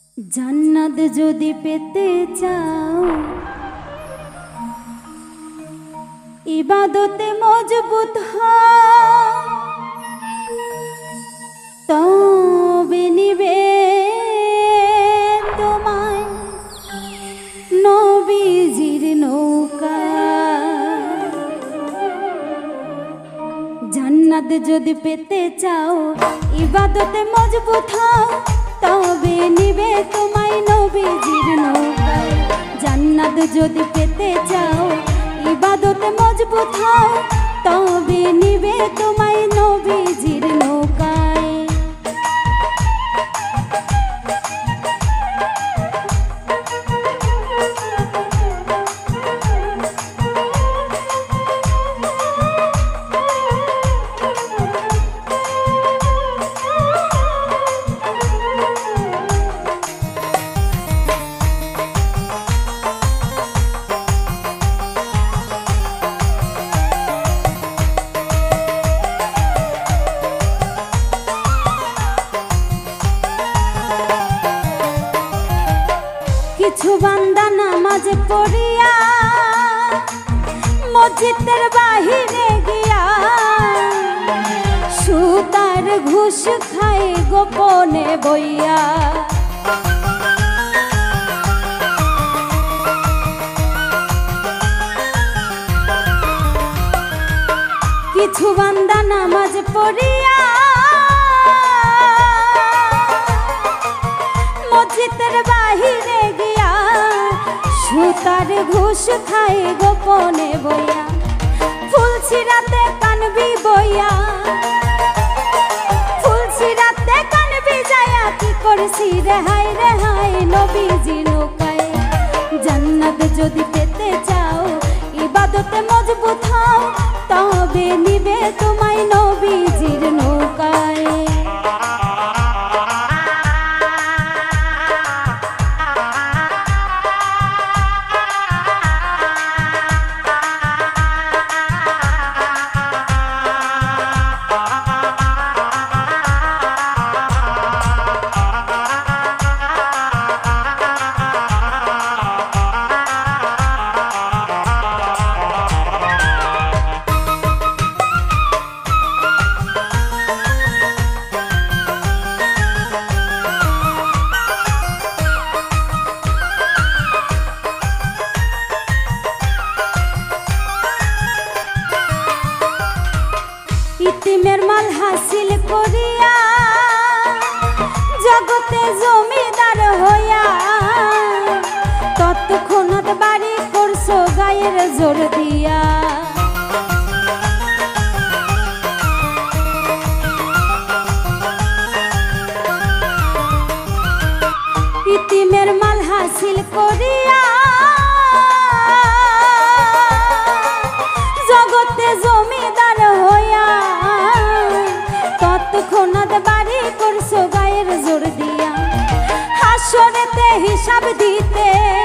জান্নাত যদি পেতে চাও ইবাদতে মজবুত হও, তবে নিবে তোমায় নবীজির নৌকা। জান্নাত যদি পেতে চাও ইবাদতে মজবুত হও, তবে নিবে তোমায় নবীজির নৌকা। জান্নাত যদি পেতে চাও ইবাদতে মজবুত হও, তবে নিবে তোমায় নবীজির নৌকায়। কিছু বান্দা নামাজ পড়িয়া মসজিদের বাহিরে গিয়া সুতার ঘুষ খায় গোপনে বইয়া। কিছু বান্দা নামাজ পড়িয়া মসজিদের বাহিরে গিয়া সুতার ঘুষ খায় গোপনে বইয়া। ফুল ছিড়াতে কানবি বইয়া, ফুল ছিড়াতে কানবি যায়া কি করছি রেহাই রেহাই নবীজি নৌকায়। জান্নাত যদি পেতে চাও ইবাদতে মজবুত হও, তবে নিবে তোমায় নবীজির নৌকায়। ইতিমের মাল হাসিল করিয়া জগতে জমিদার হইয়া, তৎক্ষণাৎ বাড়ি করছো গায়ের জোর দিয়া। ইতিমের মাল হাসিল করিয়া জগতে জমিদার হইয়া, তৎক্ষণাৎ বাড়ি করছো গায়ের জোর দিয়া। হাসরেতে হিসাব দিতে,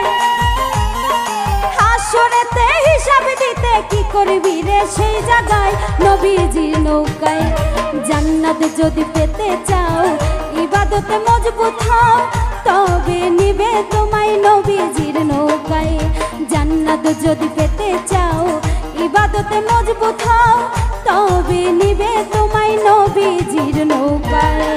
হাসরেতে হিসাব দিতে কি করবি রে সেই জায়গায় নবীজির নৌকায়। জান্নাত যদি পেতে চাও ইবাদতে মজবুত হও, তবে নিবে তোমায় নবীজির নৌকায়। জান্নাত যদি পেতে চাও ইবাদতে মজবুত হও, তবে নিবে তোমায় নবীজির নৌকায়।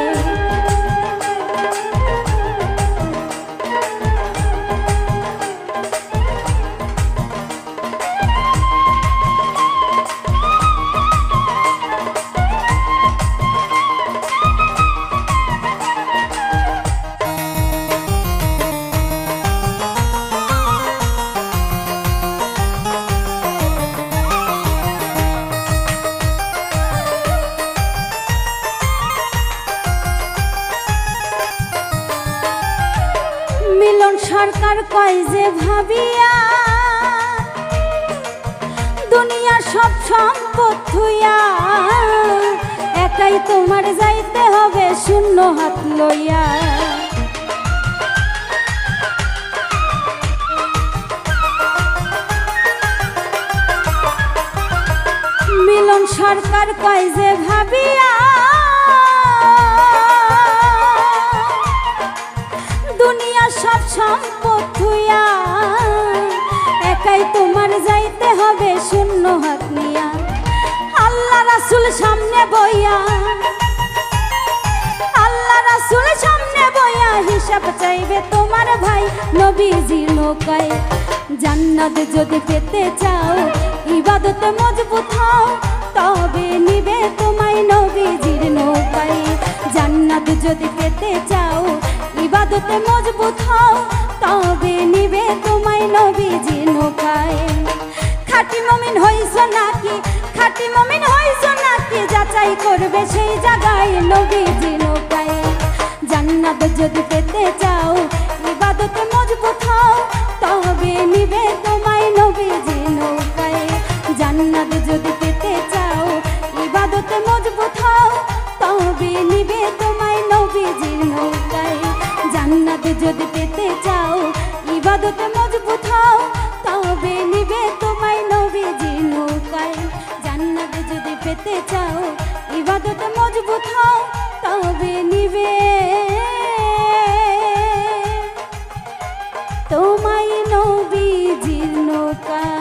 মিলন সরকার কয় যে ভাবিয়া দুনিয়া সব সম্পদ থুইয়া, একাই তোমার যাইতে হবে শূন্য হাত লইয়া। মিলন সরকার কয় যে ভাবিয়া দুনিয়া সম্পদ থুইয়া একাই তোমার যাইতে হবে শূন্য হাত নিয়া। আল্লাহ রাসূল সামনে বইয়া, আল্লাহ রাসূল সামনে বইয়া হিসাব চাইবে তোমার ভাই নবীজির নৌকায়। জান্নাত যদি পেতে চাও ইবাদতে মজবুত হও, তবে নিবে তোমায় নবীজির নৌকায়। জান্নাত যদি পেতে চাও ইবাদতে মজবুত হও, তবে নিবে তোমায় নবীজির নৌকায়। খাঁটি মুমিন হইছো নাকি, খাঁটি মুমিন হইছো নাকি, যাচাই করবে সেই জায়গায় নবীজির নৌকায়। জান্নাত যদি পেতে চাও ইবাদতে মজবুত হও, তবে নিবে তোমায় নবীজির নৌকায়। জান্নাত যদি পেতে চাও ইবাদতে মজবুত হও, তবে নিবে তোমায় নবীজির নৌকায়। জান্নাত যদি পেতে চাও ইবাদতে মজবুত হও, তবে নিবে তোমায় নবীজির নৌকায়। জান্নাত যদি পেতে চাও ইবাদতে মজবুত হও, তবে নিবে তোমায় নবীজির নৌকায়।